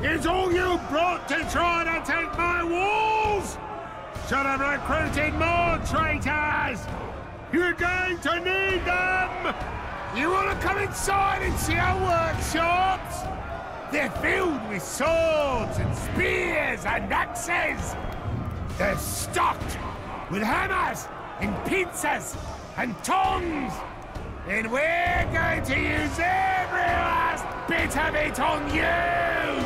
Is all you brought to try to take my walls? Should have recruited more traitors! You're going to need them! You want to come inside and see our workshops? They're filled with swords and spears and axes! They're stocked with hammers and pincers and tongs! And we're going to use every last bit of it on you!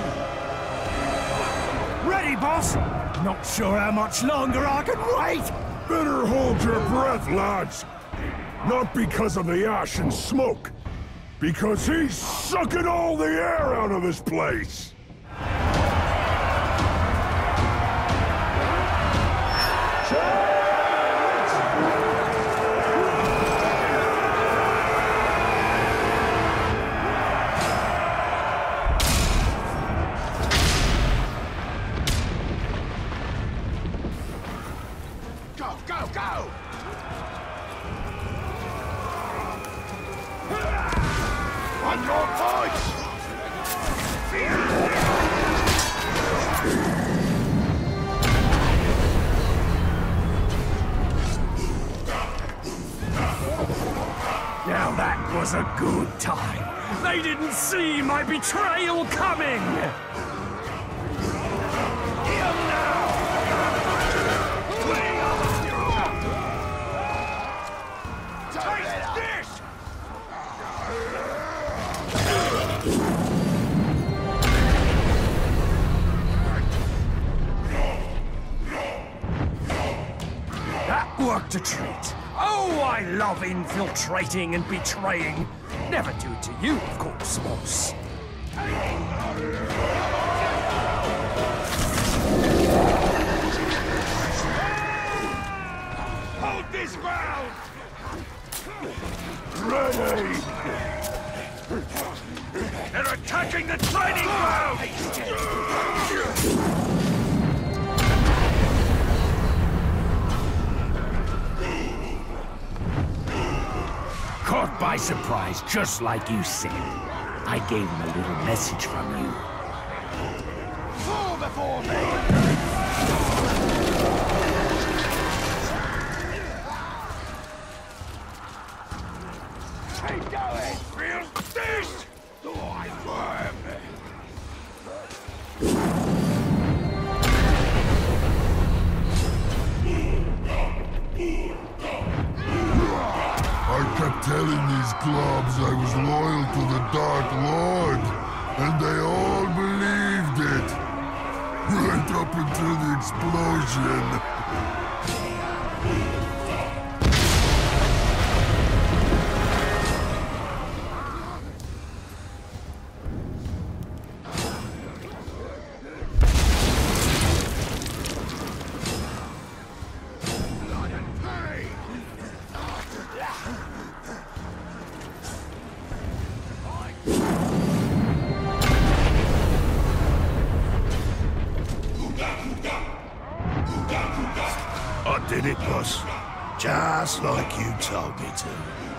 Ready, boss? Not sure how much longer I can wait! Better hold your breath, lads! Not because of the ash and smoke, because he's sucking all the air out of this place! On your points! Now that was a good time. They didn't see my betrayal coming! Worked a treat. Oh, I love infiltrating and betraying. Never do it to you, of course, boss. Hold this ground! Ready! They're attacking the training ground! Caught by surprise, just like you said. I gave him a little message from you. Fall before me! Keep going! Feel this! Die, worm! I kept telling these globs I was loyal to the Dark Lord, and they all believed it. Right up until the explosion. I did it, boss. Just like you told me to.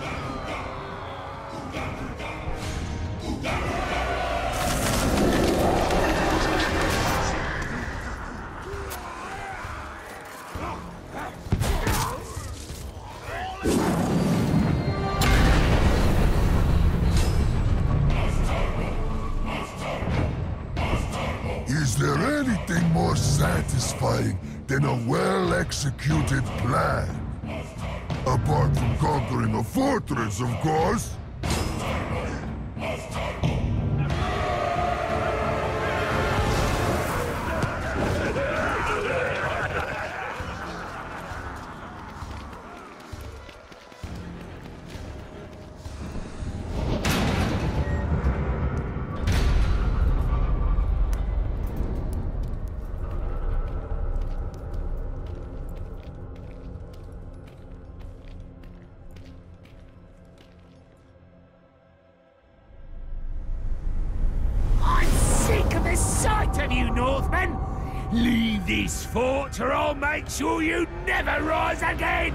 Is there anything more satisfying than a well-executed plan? Apart from conquering a fortress, of course. Of you Northmen! Leave this fort or I'll make sure you never rise again!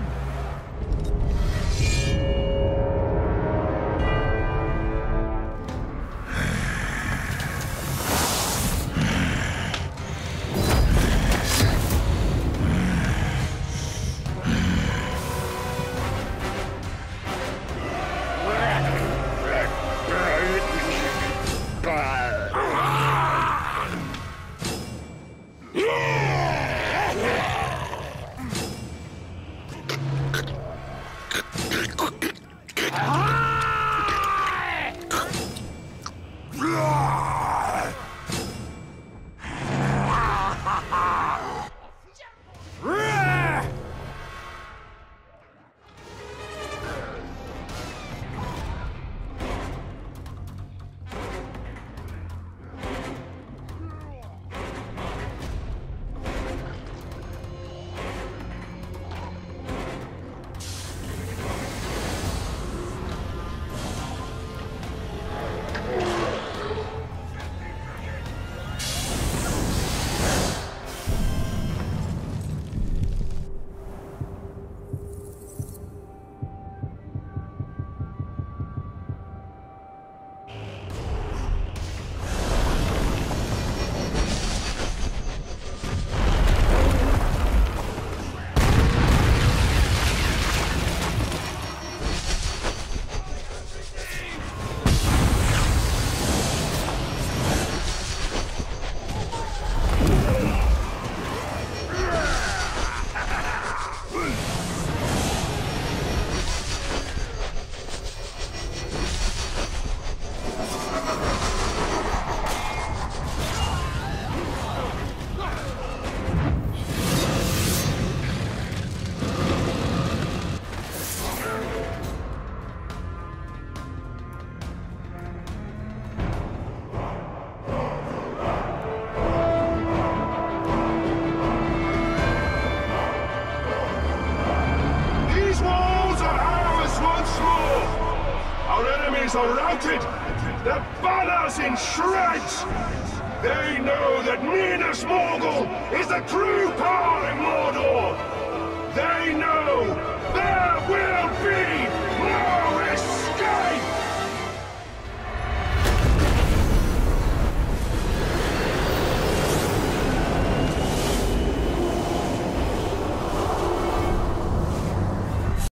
are routed, the banners in shreds. They know that Minas Morgul is the true power in Mordor. They know there will be